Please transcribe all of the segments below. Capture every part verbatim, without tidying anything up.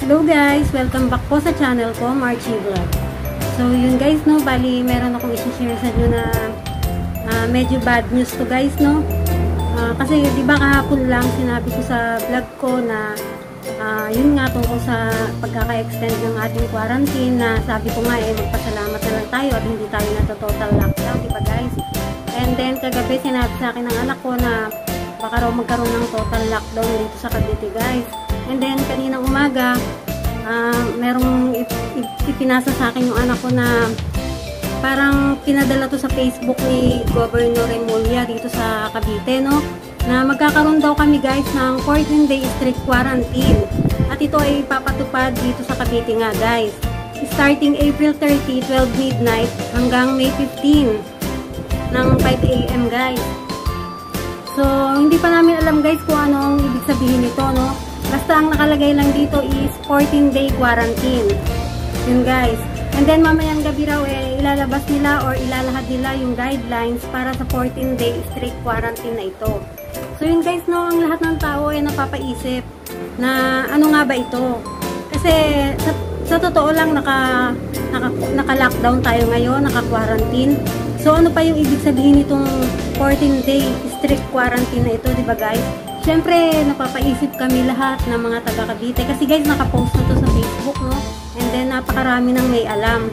Hello guys! Welcome back po sa channel ko, Marchie Vlog. So yun guys, no, bali meron akong isi-share sa inyo na uh, medyo bad news to guys, no. Uh, kasi di ba kahapon lang sinabi ko sa vlog ko na uh, yun nga tungkol sa pagkaka-extend ng ating quarantine, na sabi ko nga eh magpasalamat na lang tayo at hindi tayo na total lockdown, di ba guys? And then kagabi sinabi sa akin ng anak ko na baka raw magkaroon ng total lockdown dito sa Cavite guys. And then kaninang umaga uh, merong ipinasa sa akin yung anak ko na parang pinadala to sa Facebook ni Governor Remulla dito sa Cavite, no, na magkakaroon daw kami guys ng fourteen day strict quarantine at ito ay papatupad dito sa Cavite nga guys, starting April thirty, twelve midnight hanggang May fifteen ng five A M guys. So, hindi pa namin alam guys kung anong ibig sabihin nito, no? Basta ang nakalagay lang dito is fourteen day quarantine. Yun guys. And then mamayang gabi raw eh, ilalabas nila or ilalahad nila yung guidelines para sa fourteen day strict quarantine na ito. So yun guys, no, ang lahat ng tao ay napapaisip na ano nga ba ito? Kasi sa, sa totoo lang naka, naka, naka-lockdown tayo ngayon, naka-quarantine. So ano pa yung ibig sabihin nitong fourteen day strict quarantine na ito, di ba guys? Siyempre, napapaisip kami lahat ng mga taga Cavite kasi guys, nakapost na to sa Facebook, no? And then napakarami nang may alam.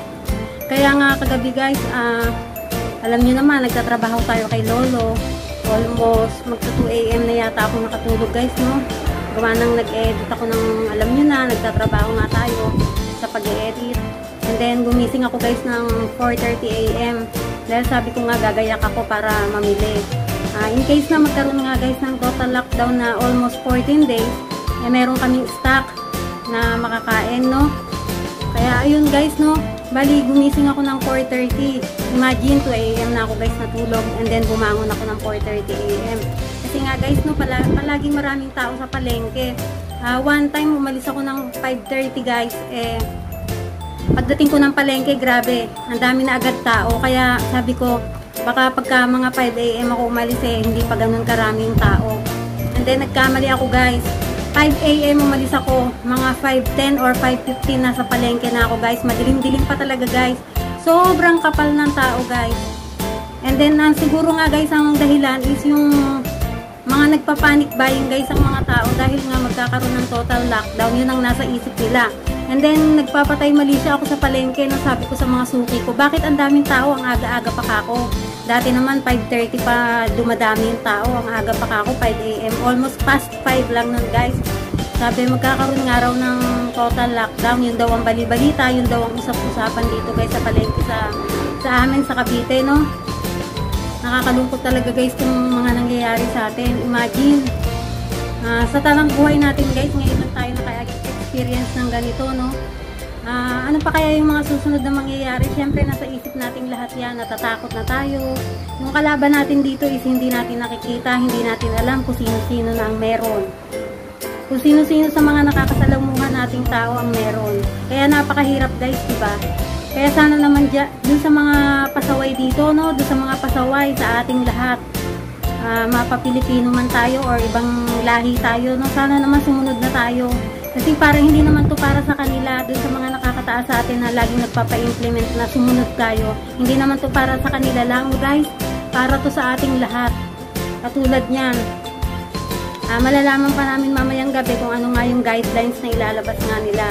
Kaya nga kagabi guys, uh, alam niyo naman, nagtatrabaho tayo kay Lolo. Almost magto two A M na yata ako nakatulog guys, no? Gawa nang nag-edit ako ng, alam niyo na, nagtatrabaho nga tayo sa pag-edit. And then gumising ako guys ng four thirty A M dahil sabi ko nga gagayak ako para mamili. Uh, in case na magkaroon nga guys ng total lockdown na almost fourteen days, eh meron kaming stock na makakain, no? Kaya ayun guys, no? Bali gumising ako ng four thirty. Imagine two A M na ako guys natulog and then bumangon ako ng four thirty A M. Kasi nga guys, no, pala, palaging maraming tao sa palengke. Uh, one time umalis ako ng five thirty guys, eh pagdating ko ng palengke, grabe, ang dami na agad tao. Kaya sabi ko, baka pagka mga five A M ako umalis eh, hindi pa ganun karaming tao. And then nagkamali ako guys. five A M umalis ako, mga five ten or five fifteen nasa palengke na ako guys. Madilim-dilim pa talaga guys. Sobrang kapal ng tao guys. And then uh, siguro nga guys, ang dahilan is yung mga nagpa-panic buying guys ang mga tao dahil nga magkakaroon ng total lockdown. Yun ang nasa isip nila. And then nagpapatay mali siya ako sa palengke, no, sabi ko sa mga suki ko, bakit ang daming tao, ang aga-aga pa kako? Dati naman five thirty pa dumadami yung tao, ang aga pa kako, five A M, almost past five lang nun guys. Sabi magkakaroon nga raw ng total lockdown, yun daw ang bali-balita, yun daw ang usap-usapan dito guys sa palengke sa, sa amin sa Cavite, no. Nakakalungkot talaga guys yung mga nangyayari sa atin. Imagine, uh, sa talang buhay natin guys, ngayon lang tayo naka-experience ng ganito, no. Uh, ano pa kaya yung mga susunod na mangyayari? Siyempre nasa isip natin lahat yan, natatakot na tayo. Yung kalaban natin dito is hindi natin nakikita, hindi natin alam kung sino-sino na ang meron, kung sino-sino sa mga nakakasalamuhan nating tao ang meron. Kaya napakahirap guys, diba? Kaya sana naman dyan, dun sa mga pasaway dito, no, dun sa mga pasaway sa ating lahat, uh, mapa-Pilipino man tayo or ibang lahi tayo, no, sana naman sumunod na tayo. Kasi parang hindi naman to para sa kanila, dun sa mga nakakataas sa atin na laging nagpapa-implement na sumunod tayo. Hindi naman to para sa kanila lang guys, para to sa ating lahat. Katulad niyan, uh, malalaman pa namin mamayang gabi kung ano nga yung guidelines na ilalabas nga nila.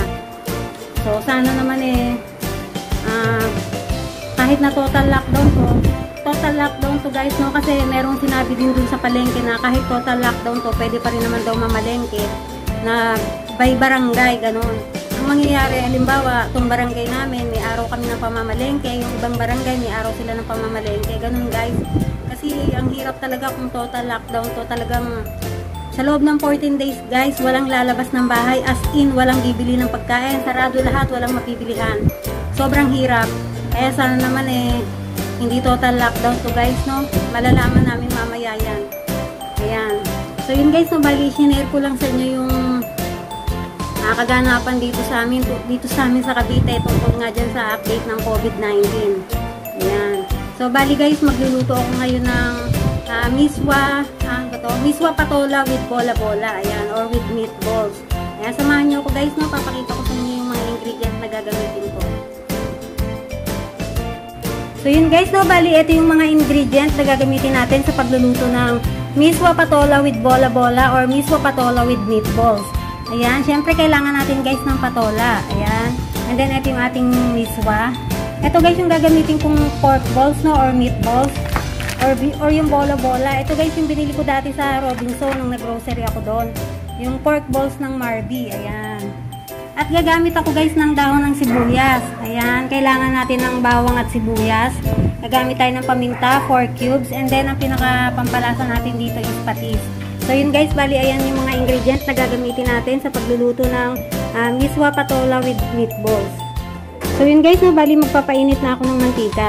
So sana naman eh, uh, kahit na total lockdown to, total lockdown to guys, no, kasi merong sinabi din dun sa palengke na kahit total lockdown to, pwede pa rin naman daw mamalengke na by barangay, ganun. Ang mangyayari, halimbawa, itong barangay namin, may araw kami ng pamamalengke, yung ibang barangay, may araw sila ng pamamalengke, ganun guys. Kasi ang hirap talaga kung total lockdown to, talagang sa loob ng fourteen days guys, walang lalabas ng bahay, as in, walang bibili ng pagkain, sarado lahat, walang mapibilihan. Sobrang hirap. Kaya sana naman eh, hindi total lockdown to guys, no? Malalaman namin mamaya yan. Ayan. So yun guys, no, bali, sinare ko lang sa inyo yung uh, kaganapan dito sa amin, dito sa amin sa Cavite, tungkol nga dyan sa update ng COVID nineteen. Ayan. So bali guys, magluluto ako ngayon ng uh, miswa, ah, ito, miswa patola with bola-bola, ayan, or with meatballs. Kaya samahan nyo ako guys, no? Papakita ko sa inyo yung mga ingredients na gagamitin ko. So yun guys, no? Bali, ito yung mga ingredients na gagamitin natin sa pagluluto ng miswa patola with bola-bola or miswa patola with meatballs. Ayan, syempre kailangan natin guys ng patola. Ayan. And then, ito yung ating miswa. Ito guys yung gagamitin kong pork balls, no? Or meatballs. Or, or yung bola-bola. Ito guys yung binili ko dati sa Robinson nung nag-grocery ako doon. Yung pork balls ng Marby. Ayan. At gagamit ako guys ng dahon ng sibuyas. Ayan. Kailangan natin ng bawang at sibuyas. Gagamit tayo ng paminta, four cubes. And then, ang pinaka-pampalasa natin dito is patis. So, yun guys. Bali, ayan yung mga ingredients na gagamitin natin sa pagluluto ng uh, miswa patola with meatballs. So, yun guys. No, bali, magpapainit na ako ng mantika.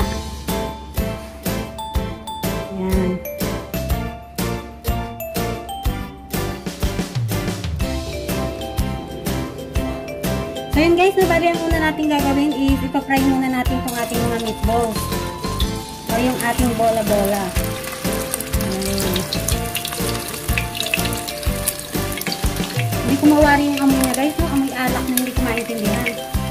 So yun guys, no, bali ang una natin gagawin is ipapry muna natin itong ating mga meatballs o yung ating bola-bola. Hindi ko mawari yung amoy niya guys, no? Amoy alak na hindi ko maintindihan.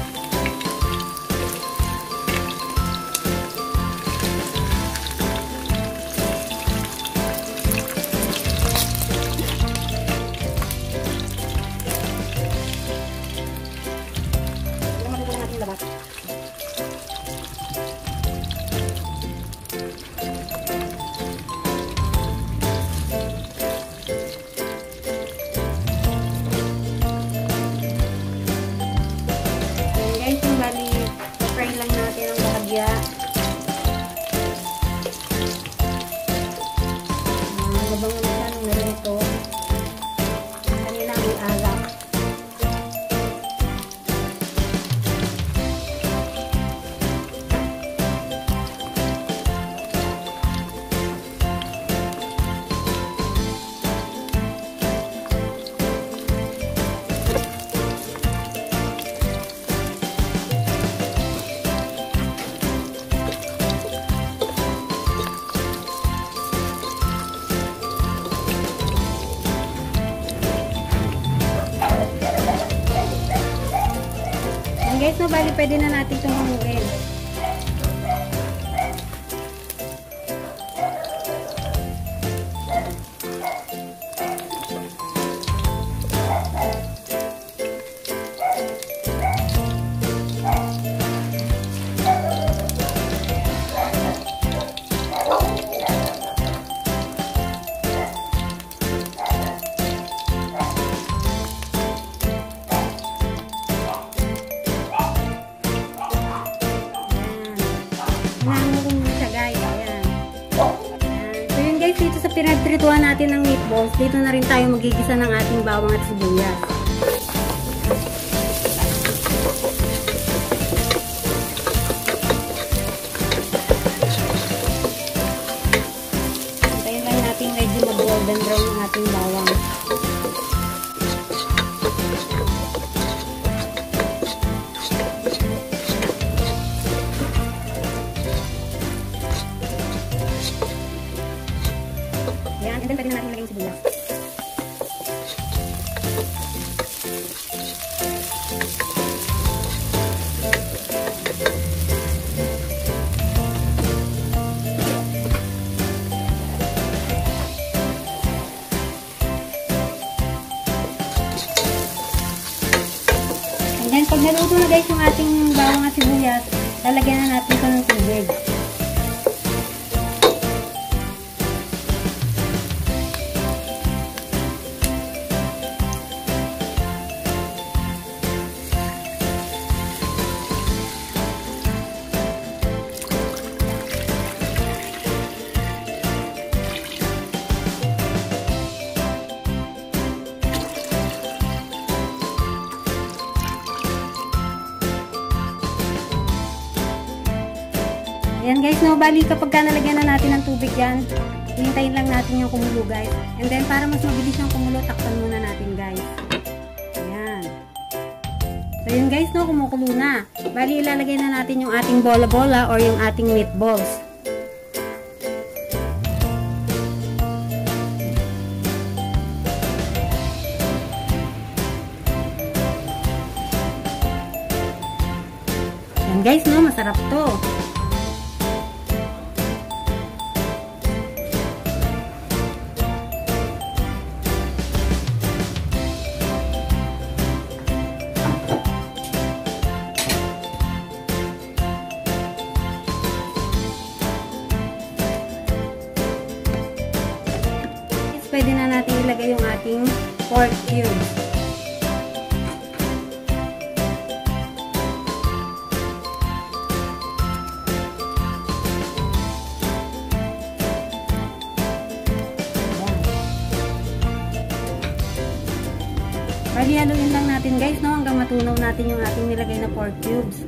Guys, no, bali pwede na natin itong hanguin. Dito sa pinagtrituhan natin ng meatballs, dito na rin tayo magigisa ng ating bawang at sibuyas. Antayin lang natin medyo mag-golden brown ng ating bawang. And then, pwede na natin ilagay yung sibuyas. And then, pag naluto na guys yung ating bawang at sibuyas, lalagyan na natin ito ng tubig. Ayan guys, no, bali kapag ka nalagyan na natin ng tubig yan, hihintayin lang natin yung kumulo guys. And then para mas mabilis yung kumulo, takpan muna natin guys. Ayan. So yun guys, no, kumukulo na. Bali ilalagay na natin yung ating bola-bola or yung ating meatballs. Yan guys, no, masarap to. Pwede na natin ilagay yung ating pork cubes. Bali, haluin lang natin guys, no, hanggang matunaw natin yung ating nilagay na pork cubes.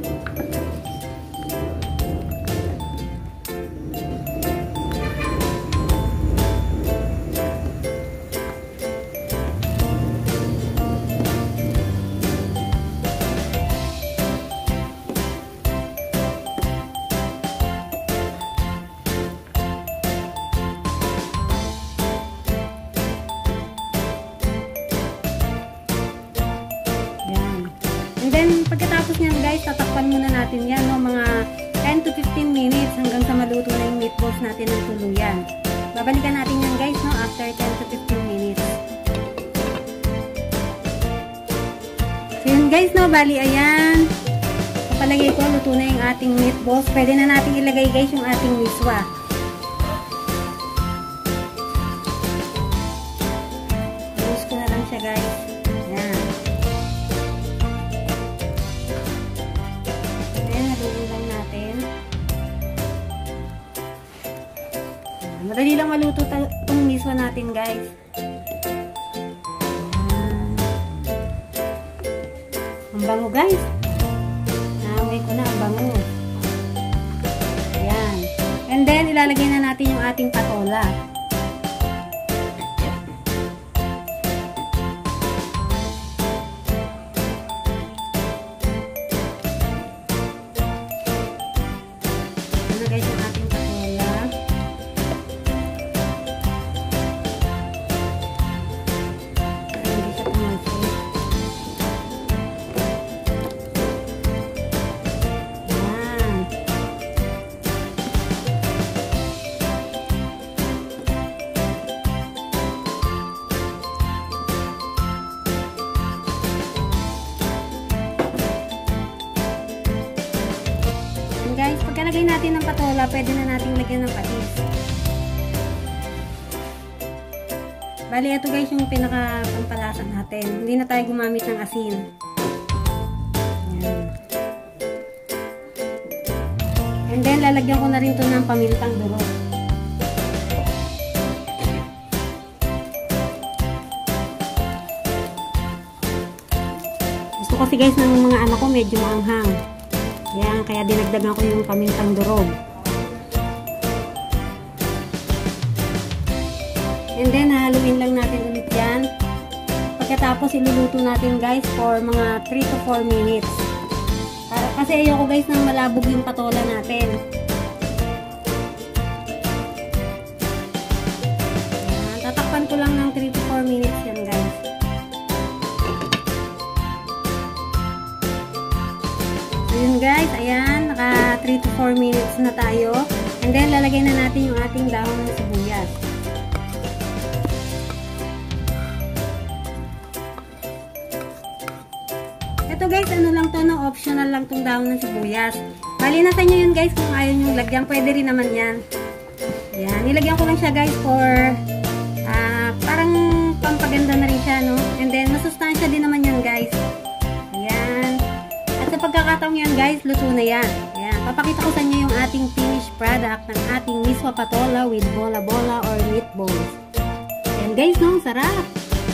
Then, pagkatapos niyan guys, tatakpan muna natin yan, no, mga ten to fifteen minutes hanggang sa maluto na yung meatballs natin ng tuluyan. Babalikan natin yan guys, no, after ten to fifteen minutes. So yun guys, no, bali ayan. Kapalagay ko, luto na yung ating meatballs. Pwede na natin ilagay guys yung ating miswa. Use ko na lang siya guys. Madali lang maluto itong miswa natin guys. Ang bango guys. Naamoy ko na ang bango. Ayan. And then ilalagay na natin yung ating patola. Ano guys yung ating patola. Guys, pagkalagay natin ng patola, pwede na natin lagyan ng patis. Bali, ito guys yung pinaka-pampalasa natin. Hindi na tayo gumamit ng asin. Ayan. And then, lalagyan ko na rin ito ng pamintang durog. Gusto kasi guys ng mga anak ko medyo maanghang. Yan, kaya dinagdagan ko yung pamintang durog. And then, haluin lang natin ulit yan. Pagkatapos, iluluto natin guys for mga three to four minutes. Para, kasi ayoko guys nang malabog yung patola natin. Yan, tatakpan ko lang ng three to four minutes yan guys. So yun guys, ayan, naka three to four minutes na tayo. And then, lalagay na natin yung ating dahon ng sibuyas. Ito guys, ano lang to, no, optional lang tong dahon ng sibuyas. Bali na sa inyo yun guys, kung ayaw nyo lagyan, pwede rin naman yan. Ayan, nilagyan ko lang siya guys for uh, parang pampaganda na rin siya, no. And then, masustansya din naman yan guys. Ayan. At sa pagkakataong yan guys, luto na yan. Ayan, papakita ko sa inyo yung ating finished product ng ating miswa patola with bola-bola or meatballs. Ayan guys, no, sarap.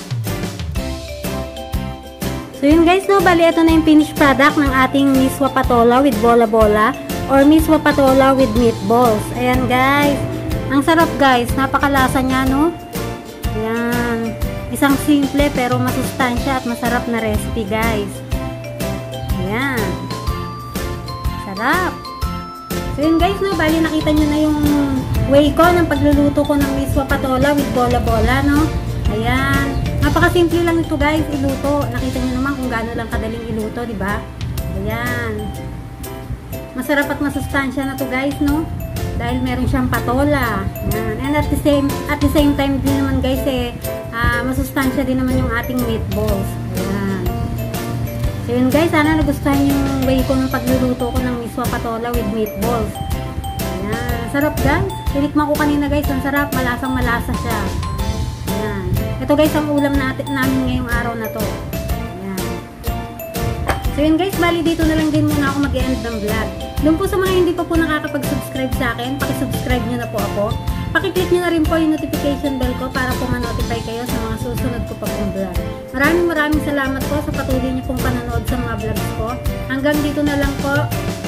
So yun guys, no, bali ito na yung finished product ng ating miswa patola with bola-bola or miswa patola with meatballs. Ayan guys, ang sarap guys, napakalasa niya, no. Ayan, isang simple pero masustansya at masarap na recipe guys. Ayan, sarap. So yun guys, no, bali nakita nyo na yung way ko ng pagluluto ko ng miswa patola with bola-bola, no. Ayan. Napakasimple lang ito guys, iluto. Nakita niyo naman kung gaano lang kadaling iluto, di ba? Ayan. masarap at masustansya na to guys, no? Dahil meron siyang patola. Yan. And at the same at the same time din naman guys eh uh, masustansya din naman yung ating meatballs. Yan. So yun guys, sana nagustuhan yung way ko ng pagluluto ko ng miswa patola with meatballs. Yan. Sarap guys. Tinikman ko kanina guys, ang sarap, malasang malasa siya. Yan. Ito guys ang ulam natin namin ngayong araw na to. Yan. So yun guys, bali dito na lang din muna ako mag-end ng vlog. Doon po sa mga hindi pa po nakakapag-subscribe sa akin, paki-subscribe nyo na po ako. Paki-click nyo na rin po yung notification bell ko para po ma-notify kayo sa mga susunod ko pa pong vlog. Maraming maraming salamat po sa patuloy nyo pong panonood sa mga vlogs ko. Hanggang dito na lang po.